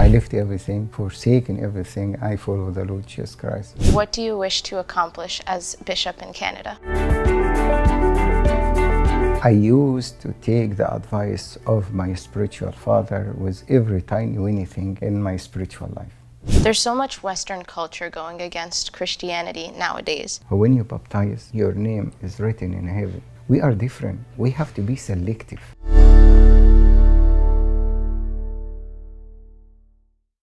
left everything, forsaken everything. I follow the Lord Jesus Christ. What do you wish to accomplish as bishop in Canada? I used to take the advice of my spiritual father with every tiny thing in my spiritual life. There's so much Western culture going against Christianity nowadays. When you baptize, your name is written in heaven. We are different. We have to be selective.